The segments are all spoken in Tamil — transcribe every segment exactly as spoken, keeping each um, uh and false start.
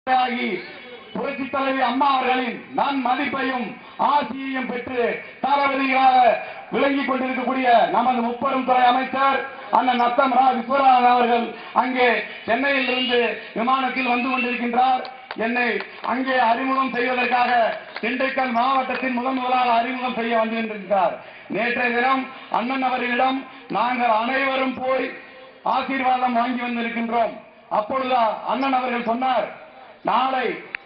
புரட்சி தலைவி அம்மா அவர்களின் நன் மதிப்பையும் ஆசியையும் பெற்று தளபதிகளாக விளங்கிக் கொண்டிருக்கக்கூடிய நமது முப்பெரும் துறை அமைச்சர் அண்ணன் நத்தம் ரா விஸ்வநாதன் அவர்கள் அங்கே சென்னையில் இருந்து விமானத்தில் வந்து கொண்டிருக்கின்றார். என்னை அங்கே அறிமுகம் செய்வதற்காக திண்டுக்கல் மாவட்டத்தின் முதன் முதலாக அறிமுகம் செய்ய வந்திருக்கிறார். நேற்றைய தினம் அண்ணன் அவர்களிடம் நாங்கள் அனைவரும் போய் ஆசீர்வாதம் வாங்கி வந்திருக்கின்றோம். அப்பொழுது அண்ணன் அவர்கள் சொன்னார், நாளை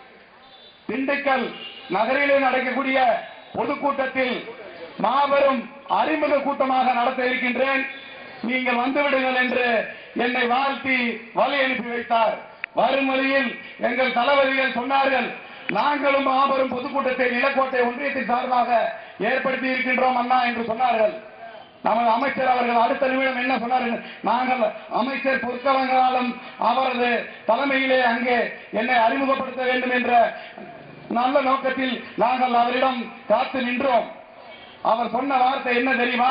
திண்டுக்கல் நகரிலே நடக்கக்கூடிய பொதுக்கூட்டத்தில் மாபெரும் அறிமுக கூட்டமாக நடத்த இருக்கின்றேன், நீங்கள் வந்துவிடுங்கள் என்று என்னை வாழ்த்தி வழி அனுப்பி வைத்தார். வரும் வழியில் எங்கள் தளபதிகள் சொன்னார்கள், நாங்களும் மாபெரும் பொதுக்கூட்டத்தை நிலக்கோட்டை ஒன்றியத்தின் சார்பாக ஏற்படுத்தி இருக்கின்றோம் அண்ணா என்று சொன்னார்கள். நமது அமைச்சர் அவர்கள் அடுத்த நிமிடம் என்ன சொன்னார்கள், நாங்கள் அமைச்சர் பொற்கலங்களாலும் அவரது தலைமையிலே அங்கே என்னை அறிமுகப்படுத்த வேண்டும் என்ற நல்ல நோக்கத்தில் நாங்கள் அவரிடம் காத்து நின்றோம். அவர் சொன்ன வார்த்தை என்ன தெரியுமா?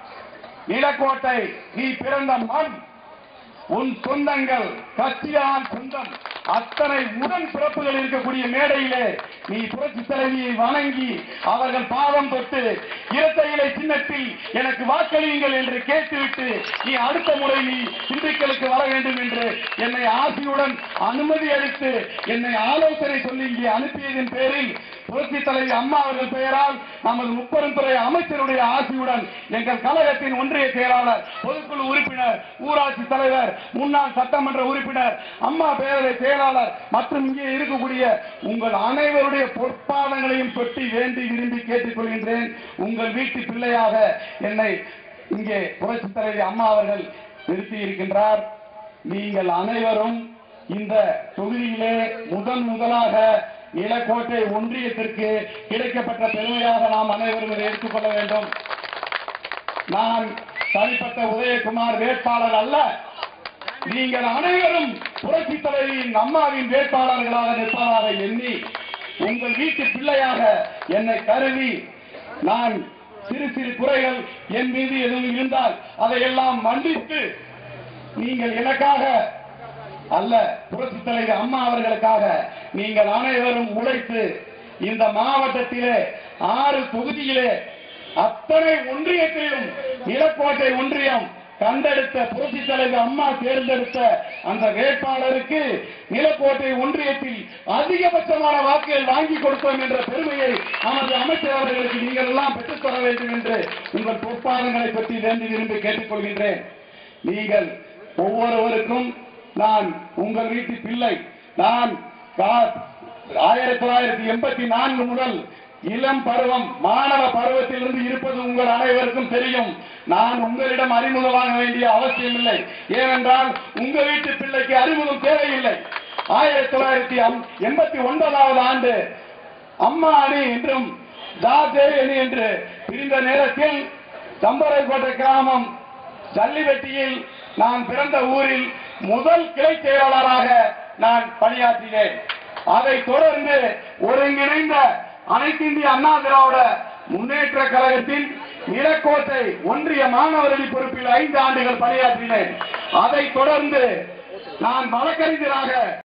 நிலக்கோட்டை நீ பிறந்த மண், உன் சொந்தங்கள் கட்சியால் சொந்தம், அத்தனை உடன் பிறப்புகள் இருக்கக்கூடிய மேடையிலே நீ புரட்சி தலைவியை வணங்கி அவர்கள் பாதம் தொட்டு இரட்டை இலை சின்னத்தில் எனக்கு வாக்களியுங்கள் என்று கேட்டுவிட்டு நீ அடுத்த முறை நீ திண்டுக்கலுக்கு வர வேண்டும் என்று என்னை ஆசியுடன் அனுமதி அளித்து என்னை ஆலோசனை சொல்லி இங்கே அனுப்பியதன் பேரில் புரட்சி தலைவி அம்மா அவர்கள் பெயரால் நமது முப்பெரும் துறை அமைச்சருடைய ஆசியுடன் எங்கள் கழகத்தின் ஒன்றிய செயலாளர், பொதுக்குழு உறுப்பினர், ஊராட்சி தலைவர், முன்னாள் சட்டமன்ற உறுப்பினர், அம்மா பேரவை செயலாளர் மற்றும் இங்கே இருக்கக்கூடிய உங்கள் அனைவருடைய பொற்பாதங்களையும் தொட்டி வேண்டி விரும்பி கேட்டுக் கொள்கின்றேன். உங்கள் வீட்டு பிள்ளையாக என்னை இங்கே புரட்சி தலைவி அம்மா அவர்கள் நிறுத்தி இருக்கின்றார். நீங்கள் அனைவரும் இந்த தொகுதியிலே முதன் முதலாக நிலக்கோட்டை ஒன்றியத்திற்கு கிடைக்கப்பட்ட பெருமையாக நாம் அனைவரும் இதை எடுத்துக்கொள்ள வேண்டும். நான் தனிப்பட்ட உதயகுமார் வேட்பாளர் அல்ல, நீங்கள் அனைவரும் புரட்சி தலைவியின் அம்மாவின் வேட்பாளர்களாக நிற்பதாக எண்ணி உங்கள் வீட்டு பிள்ளையாக என்னை கருதி நான் சிறு சிறு குறைகள் என் மீது எதுவும் இருந்தால் அதையெல்லாம் மன்னித்து நீங்கள் எனக்காக அல்ல, புரட்சி தலைவி அம்மா அவர்களுக்காக நீங்கள் அனைவரும் உழைத்து இந்த மாவட்டத்திலே ஆறு தொகுதியிலே அத்தனை ஒன்றியத்திலும் நிலக்கோட்டை ஒன்றியம் கண்டெடுத்த புரட்சி தலைவி அம்மா தேர்ந்தெடுத்த அந்த வேட்பாளருக்கு நிலக்கோட்டை ஒன்றியத்தில் அதிகபட்சமான வாக்குகள் வாங்கி கொடுத்தோம் என்ற பெருமையை நமது அமைச்சர் அவர்களுக்கு நீங்கள் எல்லாம் பெற்றுத் தர வேண்டும் என்று உங்கள் பொற்பாதங்களை பற்றி வேண்டி விரும்பி கேட்டுக்கொள்கின்றேன். நீங்கள் ஒவ்வொருவருக்கும் நான் உங்கள் வீட்டு பிள்ளை. நான் ஆயிரத்தி தொள்ளாயிரத்தி எண்பத்தி நான்கு முதல் இளம் பருவம் மாணவ பருவத்திலிருந்து இருப்பது உங்கள் அனைவருக்கும் தெரியும். நான் உங்களிடம் அறிமுகமாக வேண்டிய அவசியம் இல்லை, ஏனென்றால் உங்க வீட்டு பிள்ளைக்கு அறிமுகம் தேவையில்லை. ஆயிரத்தி தொள்ளாயிரத்தி எண்பத்தி ஒன்பதாவது ஆண்டு அம்மா அணி என்றும் தாதே அணி என்று பிரிந்த நேரத்தில் தம்பரைக்கோட்டை கிராமம் ஜல்லிவெட்டியில் நான் பிறந்த ஊரில் முதல் கிளை செயலாளராக நான் பணியாற்றினேன். அதைத் தொடர்ந்து ஒருங்கிணைந்த அனைத்து இந்திய அண்ணா திராவிட முன்னேற்ற கழகத்தின் நிலக்கோட்டை ஒன்றிய மாணவரணி பொறுப்பில் ஐந்து ஆண்டுகள் பணியாற்றினேன். அதைத் தொடர்ந்து நான் வழக்கறிஞராக